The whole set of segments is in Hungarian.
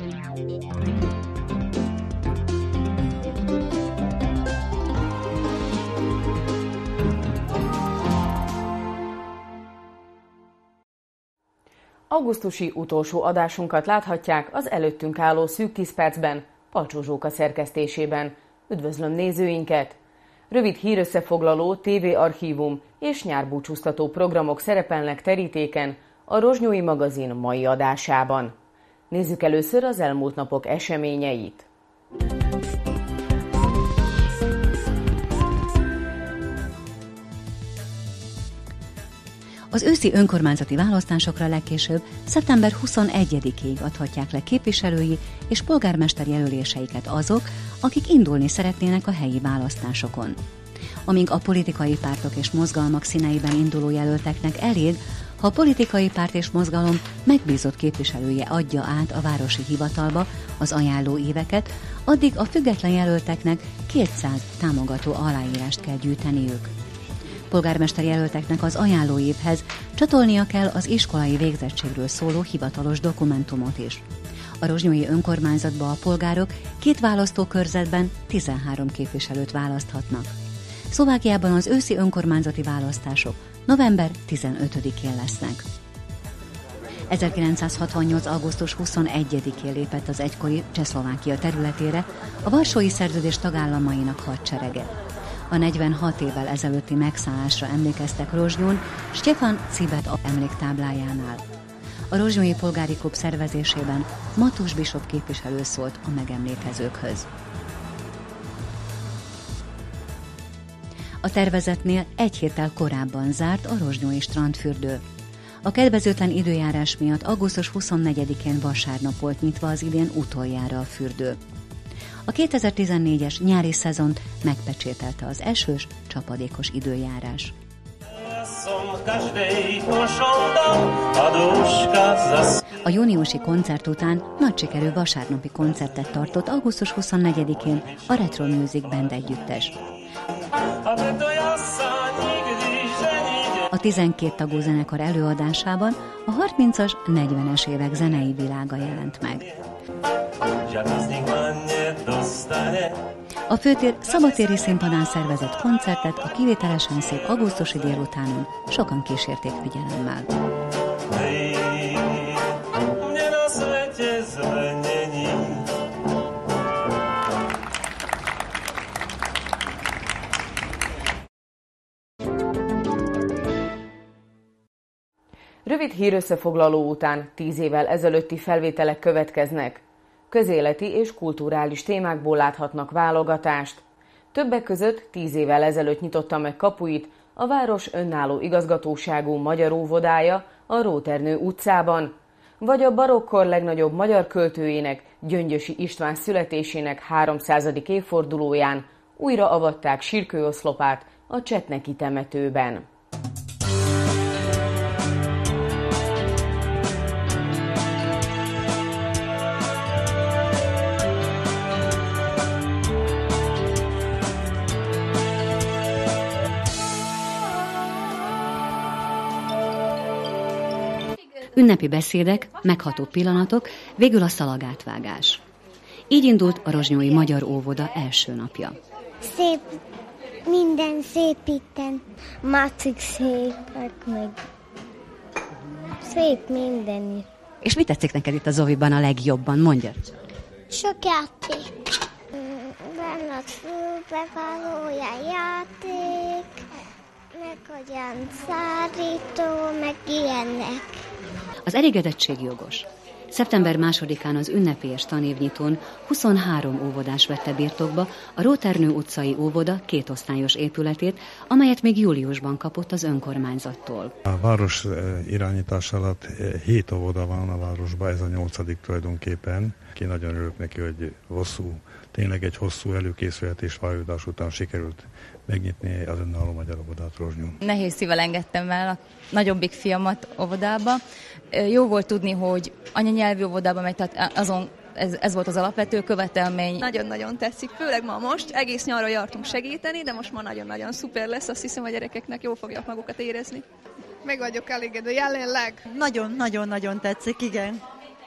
Augusztusi utolsó adásunkat láthatják az előttünk álló szűk 10 percben, Palcsó Zsóka szerkesztésében. Üdvözlöm nézőinket! Rövid hírösszefoglaló, tévéarchívum és nyárbúcsúztató programok szerepelnek terítéken a Rozsnyói magazin mai adásában. Nézzük először az elmúlt napok eseményeit. Az őszi önkormányzati választásokra legkésőbb szeptember 21-ig adhatják le képviselői és polgármester jelöléseiket azok, akik indulni szeretnének a helyi választásokon. Amíg a politikai pártok és mozgalmak színeiben induló jelölteknek elég, ha a politikai párt és mozgalom megbízott képviselője adja át a városi hivatalba az ajánló éveket, addig a független jelölteknek 200 támogató aláírást kell gyűjteniük. Polgármester jelölteknek az ajánlóévhez csatolnia kell az iskolai végzettségről szóló hivatalos dokumentumot is. A rozsnyói önkormányzatba a polgárok 2 választókörzetben 13 képviselőt választhatnak. Szlovákiában az őszi önkormányzati választások november 15-én lesznek. 1968. augusztus 21-én lépett az egykori Csehszlovákia területére a Varsói Szerződés tagállamainak hadserege. A 46 évvel ezelőtti megszállásra emlékeztek Rozsnyón, Stefan Cibet emléktáblájánál. A Rozsnyói Polgári Klub szervezésében Matus Bisop képviselő szólt a megemlékezőkhöz. A tervezetnél 1 héttel korábban zárt a rozsnyói strandfürdő. A kedvezőtlen időjárás miatt augusztus 24-én vasárnap volt nyitva az idén utoljára a fürdő. A 2014-es nyári szezont megpecsételte az esős, csapadékos időjárás. A júniusi koncert után nagy sikerű vasárnapi koncertet tartott augusztus 24-én a Retro Music Band együttes. A 12 tagú zenekar előadásában a 30-as, 40-es évek zenei világa jelent meg. A Főtér szabadtéri színpadán szervezett koncertet a kivételesen szép augusztusi délutánon sokan kísérték figyelemmel. Rövid hírösszefoglaló után 10 évvel ezelőtti felvételek következnek. Közéleti és kulturális témákból láthatnak válogatást. Többek között 10 évvel ezelőtt nyitotta meg kapuit a város önálló igazgatóságú magyar óvodája a Róternő utcában, vagy a barokkor legnagyobb magyar költőjének, Gyöngyösi István születésének 300. évfordulóján újra avatták sírkőoszlopát a Csetneki temetőben. Ünnepi beszédek, megható pillanatok, végül a szalagátvágás. Így indult a rozsnyói magyar óvoda első napja. Szép, minden szép itten, macik szépek, meg szép minden. És mit tetszik neked itt a Zoviban a legjobban, mondja? Sok játék. Benne a fülbevalója játék, meg olyan szárító, meg ilyenek. Az elégedettség jogos. Szeptember 2-án az ünnepélyes tanévnyitón 23 óvodás vette birtokba a Róternő utcai óvoda 2 osztályos épületét, amelyet még júliusban kapott az önkormányzattól. A város irányítás alatt 7 óvoda van a városban, ez a 8. tulajdonképpen. Én nagyon örülök neki, hogy tényleg egy hosszú előkészületés váljudás után sikerült megnyitni az önálló magyar óvodát Rozsnyón. Nehéz szívvel engedtem el a nagyobbik fiamat óvodába. Jó volt tudni, hogy anyanyelvi óvodába megy, tehát ez volt az alapvető követelmény. Nagyon-nagyon tetszik, főleg ma most. Egész nyarra jártunk segíteni, de most már nagyon-nagyon szuper lesz. Azt hiszem, a gyerekeknek jól fogják magukat érezni. Meg vagyok elégedve, jelenleg. Nagyon-nagyon-nagyon tetszik, igen.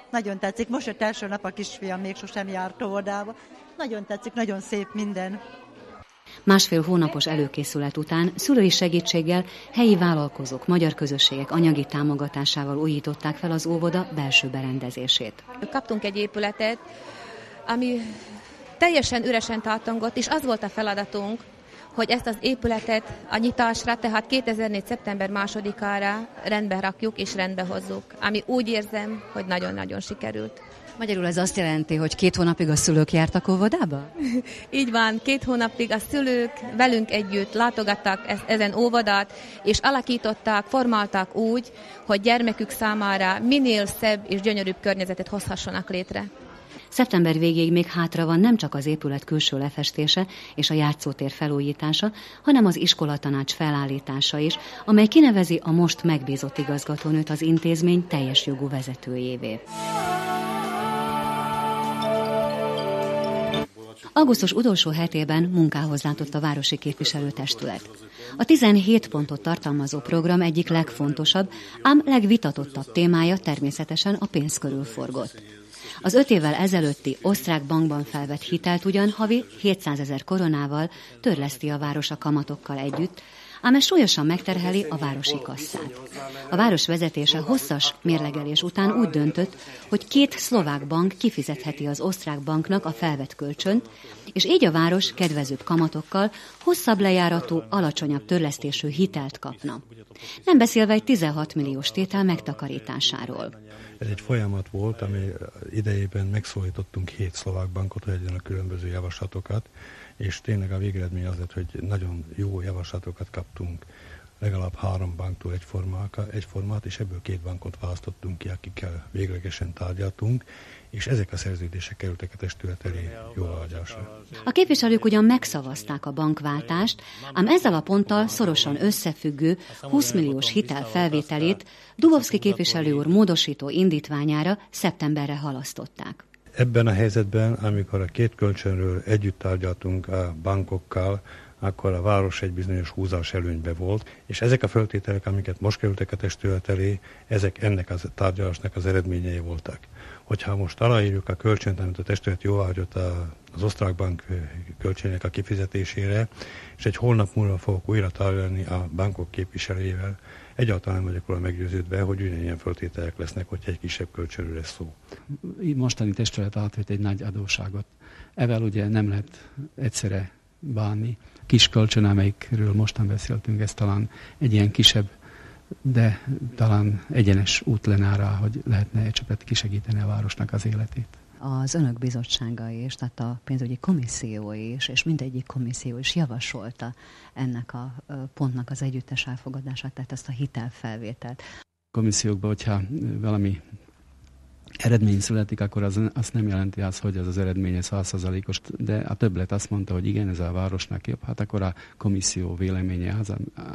Nagyon tetszik. Most jött első nap, a kisfiam még sosem járt óvodába. Nagyon tetszik, nagyon szép minden. Másfél hónapos előkészület után szülői segítséggel helyi vállalkozók, magyar közösségek anyagi támogatásával újították fel az óvoda belső berendezését. Kaptunk egy épületet, ami teljesen üresen tartongott, és az volt a feladatunk, hogy ezt az épületet a nyitásra, tehát 2004. szeptember 2-ára rendbe rakjuk és rendbe hozzuk, ami úgy érzem, hogy nagyon-nagyon sikerült. Magyarul ez azt jelenti, hogy 2 hónapig a szülők jártak óvodába? Így van, 2 hónapig a szülők velünk együtt látogattak ezen óvodát, és alakították, formálták úgy, hogy gyermekük számára minél szebb és gyönyörűbb környezetet hozhassanak létre. Szeptember végéig még hátra van nem csak az épület külső lefestése és a játszótér felújítása, hanem az iskolatanács felállítása is, amely kinevezi a most megbízott igazgatónőt az intézmény teljes jogú vezetőjévé. Augusztus utolsó hetében munkához látott a városi képviselőtestület. A 17 pontot tartalmazó program egyik legfontosabb, ám legvitatottabb témája természetesen a pénz körül forgott. Az 5 évvel ezelőtti osztrák bankban felvett hitelt ugyan havi 700 000 koronával törleszti a város a kamatokkal együtt, ám ez súlyosan megterheli a városi kasszát. A város vezetése hosszas mérlegelés után úgy döntött, hogy 2 szlovák bank kifizetheti az osztrák banknak a felvett kölcsönt, és így a város kedvezőbb kamatokkal hosszabb lejáratú, alacsonyabb törlesztésű hitelt kapna. Nem beszélve egy 16 milliós tétel megtakarításáról. Ez egy folyamat volt, ami idejében megszólítottunk 7 szlovák bankot, hogy adjanak különböző javaslatokat, és tényleg a végeredmény az lett, hogy nagyon jó javaslatokat kaptunk. Legalább 3 banktól egyformát, és ebből 2 bankot választottunk ki, akikkel véglegesen tárgyaltunk, és ezek a szerződések kerültek a testület elé jóváhagyásra. A képviselők ugyan megszavazták a bankváltást, ám ezzel a ponttal szorosan összefüggő 20 milliós hitel felvételét Dubovszki képviselő úr módosító indítványára szeptemberre halasztották. Ebben a helyzetben, amikor a 2 kölcsönről együtt tárgyaltunk a bankokkal, akkor a város egy bizonyos húzás előnybe volt, és ezek a feltételek, amiket most kerültek a testület elé, ezek ennek a tárgyalásnak az eredményei voltak. Hogyha most aláírjuk a kölcsönt, amit a testület jóváhagyott az osztrák bank kölcsönének a kifizetésére, és egy hónap múlva fogok újra tárgyalni a bankok képviselőjével, egyáltalán nem vagyok róla meggyőződve, hogy ugyanilyen feltételek lesznek, hogyha egy kisebb kölcsönről lesz szó. Mostani testület átvett egy nagy adósságot. Evel ugye nem lehet egyszerre bánni. Kis kölcsön, amelyikről mostan beszéltünk, ez talán egy ilyen kisebb, de talán egyenes út lenne arra, hogy lehetne egy csöpet kisegíteni a városnak az életét. Az önök bizottsága is, tehát a pénzügyi komisszió is, és mindegyik komisszió is javasolta ennek a pontnak az együttes elfogadását, tehát ezt a hitelfelvételt. Komissziókban, hogyha valami eredmény születik, akkor az nem jelenti azt, hogy ez az eredménye 100%-os, de a többlet azt mondta, hogy igen, ez a városnak jobb, hát akkor a komisszió véleménye az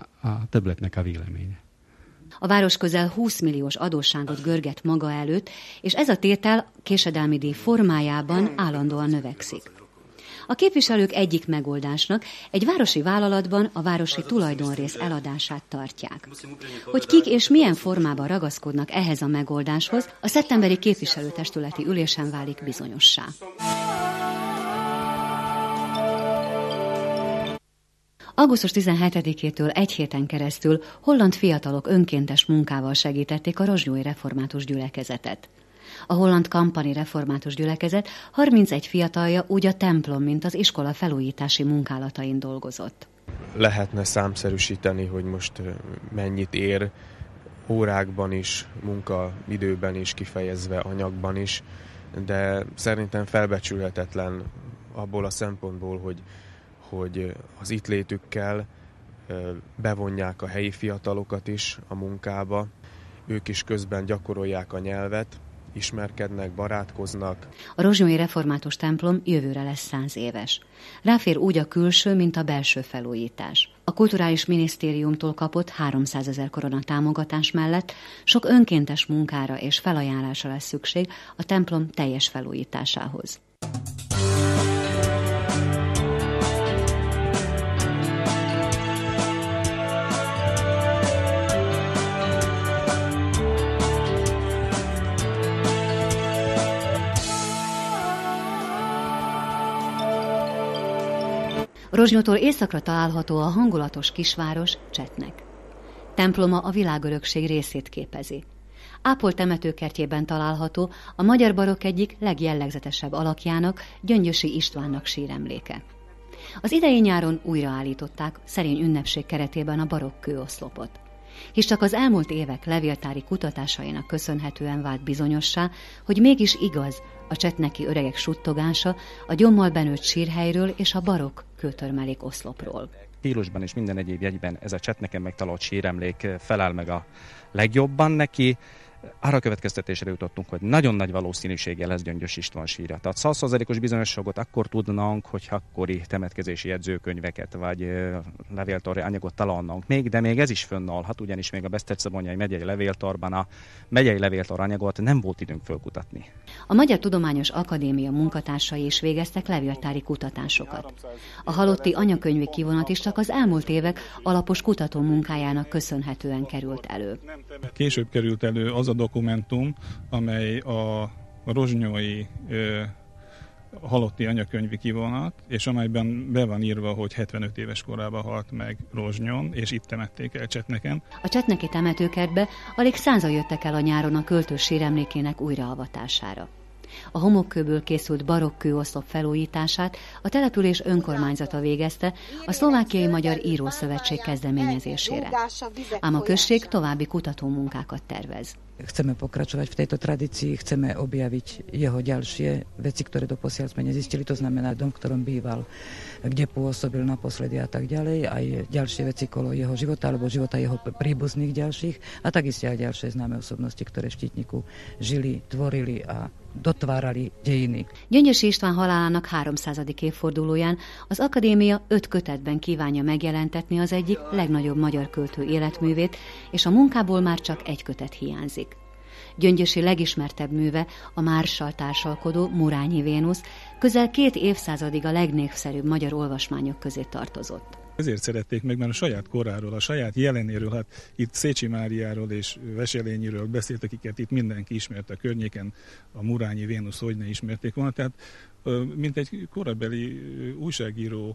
a többletnek a véleménye. A város közel 20 milliós adósságot görget maga előtt, és ez a tétel késedelmi díj formájában állandóan növekszik. A képviselők egyik megoldásnak egy városi vállalatban a városi tulajdonrész eladását tartják. Hogy kik és milyen formában ragaszkodnak ehhez a megoldáshoz, a szeptemberi képviselőtestületi ülésen válik bizonyossá. Augusztus 17-től egy héten keresztül holland fiatalok önkéntes munkával segítették a rozsnyói református gyülekezetet. A holland kampani református gyülekezet 31 fiatalja úgy a templom, mint az iskola felújítási munkálatain dolgozott. Lehetne számszerűsíteni, hogy most mennyit ér órákban is, munkaidőben is, kifejezve anyagban is, de szerintem felbecsülhetetlen abból a szempontból, hogy az itt létükkel bevonják a helyi fiatalokat is a munkába, ők is közben gyakorolják a nyelvet, ismerkednek, barátkoznak. A rozsnyói református templom jövőre lesz 100 éves. Ráfér úgy a külső, mint a belső felújítás. A Kulturális Minisztériumtól kapott 300 000 korona támogatás mellett sok önkéntes munkára és felajánlásra lesz szükség a templom teljes felújításához. Rozsnyótól északra található a hangulatos kisváros Csetnek. Temploma a világörökség részét képezi. Ápolt temetőkertjében található a magyar barokk egyik legjellegzetesebb alakjának, Gyöngyösi Istvánnak síremléke. Az idei nyáron újraállították szerény ünnepség keretében a barokk kőoszlopot. Hisz csak az elmúlt évek levéltári kutatásainak köszönhetően vált bizonyossá, hogy mégis igaz a csetneki öregek suttogása a gyommal benőtt sírhelyről és a barokk kőtörmelék oszlopról. Stílusban és minden egyéb jegyben ez a Csetneken megtalált síremlék felel meg a legjobban neki. Arra következtetésre jutottunk, hogy nagyon nagy valószínűséggel lesz Gyöngyös István sírja. Tehát 100%-os bizonyosságot akkor tudnánk, hogy akkori temetkezési jegyzőkönyveket vagy levéltari anyagot találnánk még, de még ez is fönnállhat, ugyanis még a Beszterczebonyai megyei levéltarban a megyei levéltar anyagot nem volt időnk fölkutatni. A Magyar Tudományos Akadémia munkatársai is végeztek levéltári kutatásokat. A halotti anyakönyvi kivonat is csak az elmúlt évek alapos kutató munkájának köszönhetően került elő. Később került elő az a dokumentum, amely a rozsnyói halotti anyakönyvi kivonat, és amelyben be van írva, hogy 75 éves korában halt meg Rozsnyon, és itt temették el Csetneken. A csetneki temetőkertbe alig 100-an jöttek el a nyáron a költő síremlékének újraavatására. A homokkőből készült barokk kőoszlop felújítását a település önkormányzata végezte a Szlovákiai Magyar Írószövetség kezdeményezésére. Ám a község további kutatómunkákat tervez. Chceme pokračovať v tejto tradícii, chceme objaviť jeho ďalšie veci, ktoré doposiaľ sme nezistili, to znamená dom, v ktorom býval, kde pôsobil naposledy a tak ďalej, aj ďalšie veci kolo jeho života alebo života jeho príbuzných ďalších a takisto aj ďalšie známe osobnosti, ktoré v Štítniku žili, tvorili a dotvárali dejiny. Gyöngyösi István halálának 300. évfordulóján az akadémia 5 kötetben kívánja megjelentetni az egyik legnagyobb magyar költő életművét, és a munkából már csak egy kötet hiányzik. Gyöngyösi legismertebb műve, a Márssal társalkodó Murányi Vénusz közel 2 évszázadig a legnépszerűbb magyar olvasmányok közé tartozott. Ezért szerették meg, mert a saját koráról, a saját jelenéről, hát itt Szécsi Máriáról és Veselényiről beszélt, akiket itt mindenki ismerte a környéken, a Murányi Vénusz hogy ne ismerték volna, tehát mint egy korabeli újságíró,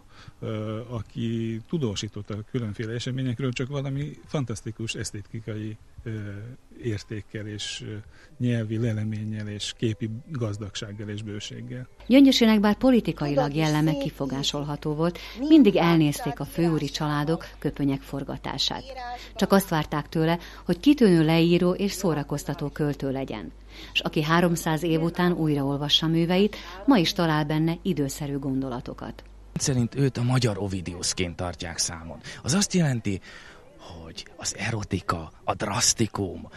aki tudósított a különféle eseményekről, csak valami fantasztikus esztétikai értékkel és nyelvi leleménnyel és képi gazdagsággal és bőséggel. Gyöngyösinek bár politikailag jelleme kifogásolható volt, mindig elnézték a főúri családok köpönyek forgatását. Csak azt várták tőle, hogy kitűnő leíró és szórakoztató költő legyen. És aki 300 év után újraolvassa műveit, ma is talál benne időszerű gondolatokat. Szerint őt a magyar Ovidiusként tartják számon. Az azt jelenti, hogy az erotika, a drasztikum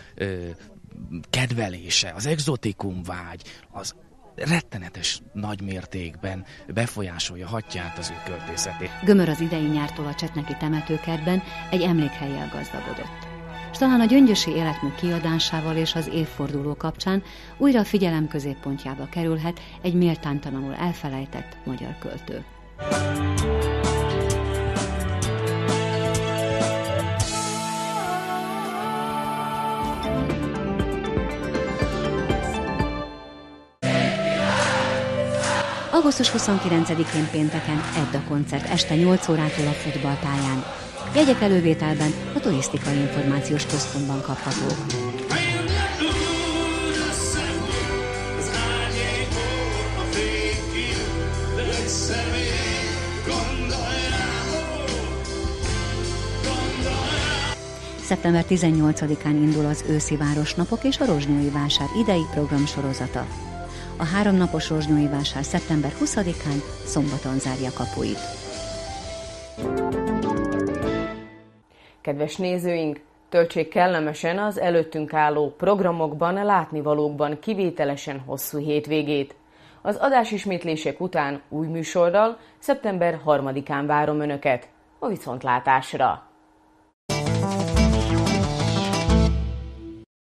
kedvelése, az egzotikum vágy, az rettenetes nagy mértékben befolyásolja hatját az ő költészetét. Gömör az idei nyártól a csetneki temetőkertben egy emlékhellyel gazdagodott. És talán a gyöngyösi életmű kiadásával és az évforduló kapcsán újra a figyelem középpontjába kerülhet egy méltánytalanul elfelejtett magyar költő. Augusztus 29-én pénteken Edda koncert este 8 órától a futballpályán. Jegyek elővételben a Turisztikai Információs Központban kaphatók. Szeptember 18-án indul az őszi városnapok és a rozsnyói vásár idei programsorozata. A 3 napos rozsnyói vásár szeptember 20-án szombaton zárja kapuit. Kedves nézőink, töltsék kellemesen az előttünk álló programokban, látnivalókban kivételesen hosszú hétvégét. Az adásismétlések után új műsorral szeptember 3-án várom Önöket. A viszontlátásra!